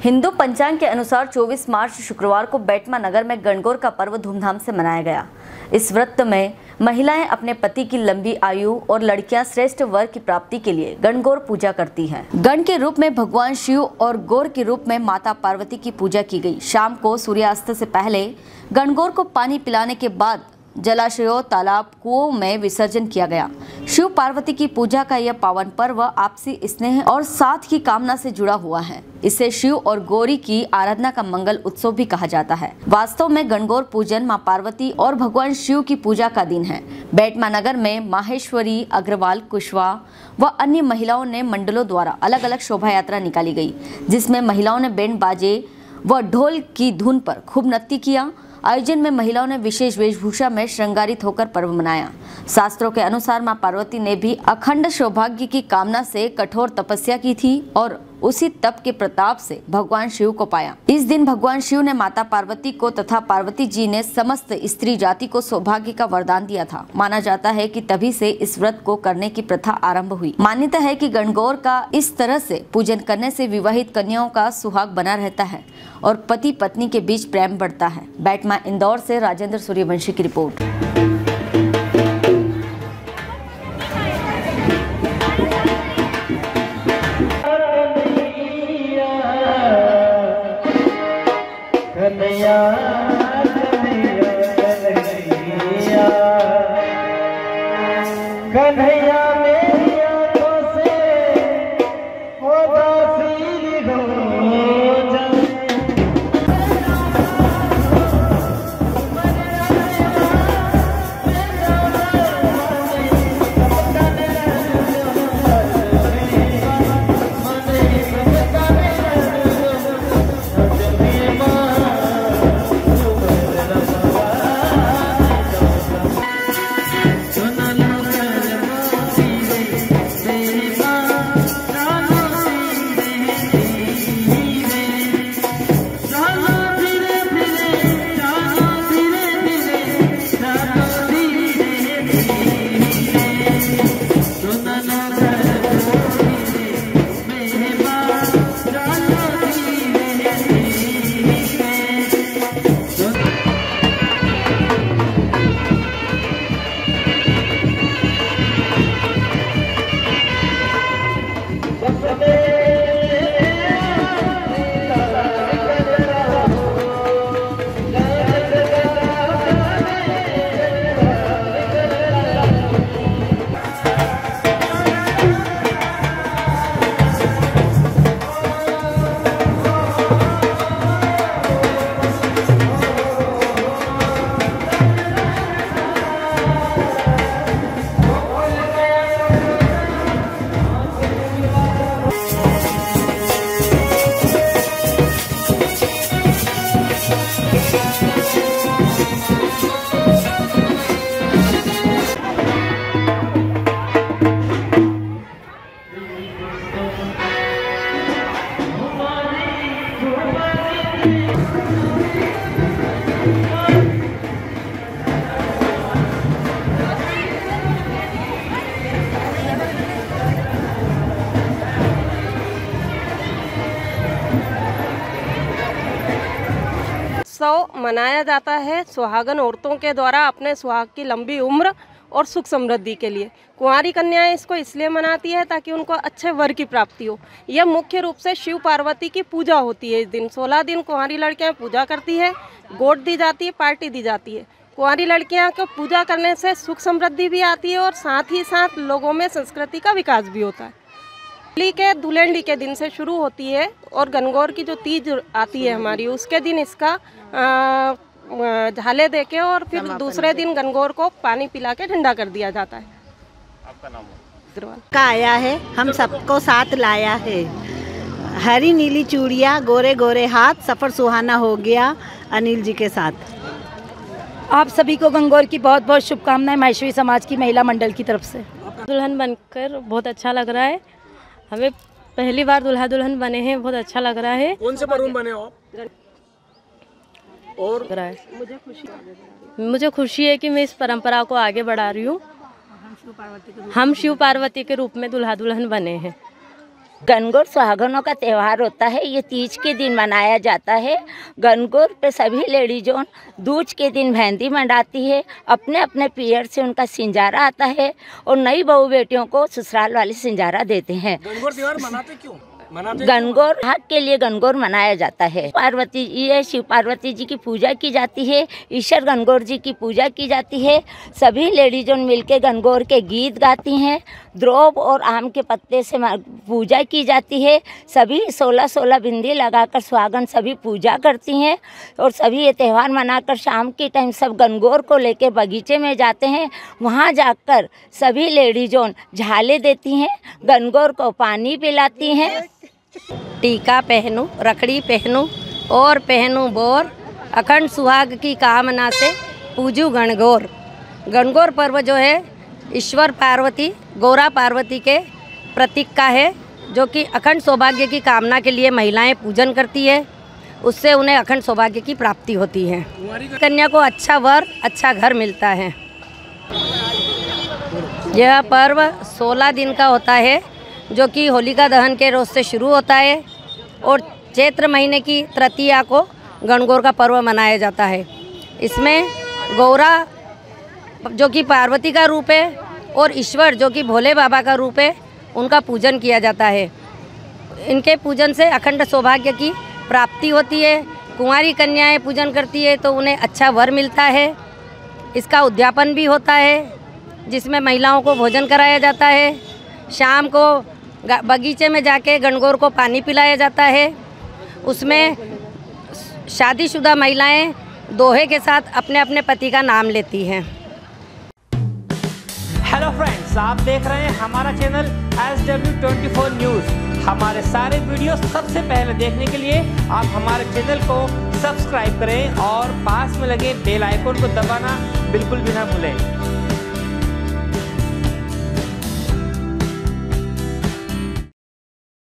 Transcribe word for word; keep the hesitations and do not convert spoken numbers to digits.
हिंदू पंचांग के अनुसार चौबीस मार्च शुक्रवार को बेटमा नगर में गणगौर का पर्व धूमधाम से मनाया गया। इस व्रत में महिलाएं अपने पति की लंबी आयु और लड़कियां श्रेष्ठ वर की प्राप्ति के लिए गणगौर पूजा करती हैं। गण के रूप में भगवान शिव और गौर के रूप में माता पार्वती की पूजा की गई। शाम को सूर्यास्त से पहले गणगौर को पानी पिलाने के बाद जलाशयों, तालाब, कुओं में विसर्जन किया गया। शिव पार्वती की पूजा का यह पावन पर्व आपसी स्नेह और साथ की कामना से जुड़ा हुआ है। इसे शिव और गौरी की आराधना का मंगल उत्सव भी कहा जाता है। वास्तव में गणगौर पूजन मां पार्वती और भगवान शिव की पूजा का दिन है। बेटमा नगर में माहेश्वरी अग्रवाल कुशवाहा व अन्य महिलाओं ने मंडलों द्वारा अलग अलग शोभा यात्रा निकाली गई, जिसमें महिलाओं ने बैंड बाजे व ढोल की धुन पर खूब नृत्य किया। आयोजन में महिलाओं ने विशेष वेशभूषा में श्रृंगारित होकर पर्व मनाया। शास्त्रों के अनुसार मां पार्वती ने भी अखंड सौभाग्य की कामना से कठोर तपस्या की थी और उसी तप के प्रताप से भगवान शिव को पाया। इस दिन भगवान शिव ने माता पार्वती को तथा पार्वती जी ने समस्त स्त्री जाति को सौभाग्य का वरदान दिया था। माना जाता है कि तभी से इस व्रत को करने की प्रथा आरंभ हुई। मान्यता है कि गणगौर का इस तरह से पूजन करने से विवाहित कन्याओं का सुहाग बना रहता है और पति पत्नी के बीच प्रेम बढ़ता है। बेटमा इंदौर से राजेंद्र सूर्यवंशी की रिपोर्ट। कन्हैया कन्हैया कन्हैया मेरी आंखों से उदासीन हो उत्सव मनाया जाता है सुहागन औरतों के द्वारा अपने सुहाग की लंबी उम्र और सुख समृद्धि के लिए। कुंवारी कन्याएं इसको इसलिए मनाती है ताकि उनको अच्छे वर की प्राप्ति हो। यह मुख्य रूप से शिव पार्वती की पूजा होती है। इस दिन सोलह दिन कुंवारी लड़कियां पूजा करती है, गोद दी जाती है, पार्टी दी जाती है। कुंवारी लड़कियां को पूजा करने से सुख समृद्धि भी आती है और साथ ही साथ लोगों में संस्कृति का विकास भी होता है। होली के धुलेंडी के दिन से शुरू होती है और गणगौर की जो तीज आती है हमारी, उसके दिन इसका झाले देके और फिर दूसरे दिन गणगौर को पानी पिला के ठंडा कर दिया जाता है। आपका नाम का आया है, हम सबको साथ लाया है। हरी नीली चूड़िया, गोरे गोरे हाथ, सफ़र सुहाना हो गया अनिल जी के साथ। आप सभी को गणगौर की बहुत बहुत शुभकामनाएं माहेश्वरी समाज की महिला मंडल की तरफ से। दुल्हन बनकर बहुत अच्छा लग रहा है। हमें पहली बार दुल्हा दुल्हन बने हैं, बहुत अच्छा लग रहा है। कौन से पर्व बने हो आप? और मुझे खुशी मुझे खुशी है कि मैं इस परंपरा को आगे बढ़ा रही हूँ। हम शिव पार्वती के रूप में दुल्हा दुल्हन बने हैं। गणगौर सुहागनों का त्यौहार होता है। ये तीज के दिन मनाया जाता है। गणगौर पे सभी लेडीजों दूज के दिन मेहंदी मंडाती है। अपने अपने पियर से उनका सिंजारा आता है और नई बहू बेटियों को ससुराल वाले सिंजारा देते हैं। गणगौर त्योहार मनाते क्यों? गणगौर हक के लिए गणगौर मनाया जाता है। पार्वती ये शिव पार्वती जी की पूजा की जाती है। ईश्वर गणगौर जी की पूजा की जाती है। सभी लेडीजों मिलकर गणगौर के गीत गाती हैं। द्रोब और आम के पत्ते से पूजा की जाती है। सभी सोलह सोलह बिंदी लगाकर सुहागन सभी पूजा करती हैं और सभी ये त्यौहार मनाकर शाम के टाइम सब गणगौर को लेकर बगीचे में जाते हैं। वहाँ जाकर सभी लेडीजों झाले देती हैं, गणगौर को पानी पिलाती हैं। टीका पहनूं, रखड़ी पहनूं और पहनूं बोर, अखंड सुहाग की कामना से पूजू गणगौर। गणगौर पर्व जो है ईश्वर पार्वती गौरा पार्वती के प्रतीक का है, जो कि अखंड सौभाग्य की कामना के लिए महिलाएं पूजन करती है। उससे उन्हें अखंड सौभाग्य की प्राप्ति होती है। कन्या को अच्छा वर, अच्छा घर मिलता है। यह पर्व सोलह दिन का होता है, जो कि होलिका दहन के रोज से शुरू होता है और चैत्र महीने की तृतीया को गणगौर का पर्व मनाया जाता है। इसमें गौरा जो कि पार्वती का रूप है और ईश्वर जो कि भोले बाबा का रूप है, उनका पूजन किया जाता है। इनके पूजन से अखंड सौभाग्य की प्राप्ति होती है। कुंवारी कन्याएं पूजन करती है तो उन्हें अच्छा वर मिलता है। इसका उद्यापन भी होता है, जिसमें महिलाओं को भोजन कराया जाता है। शाम को बगीचे में जाके गणगौर को पानी पिलाया जाता है। उसमें शादीशुदा महिलाएं दोहे के साथ अपने अपने पति का नाम लेती हैं। हेलो फ्रेंड्स, आप देख रहे हैं हमारा channel S W twenty four news. हमारे सारे वीडियो सबसे पहले देखने के लिए आप हमारे चैनल को सब्सक्राइब करें और पास में लगे बेल आइकन को दबाना बिल्कुल भी ना भूलें।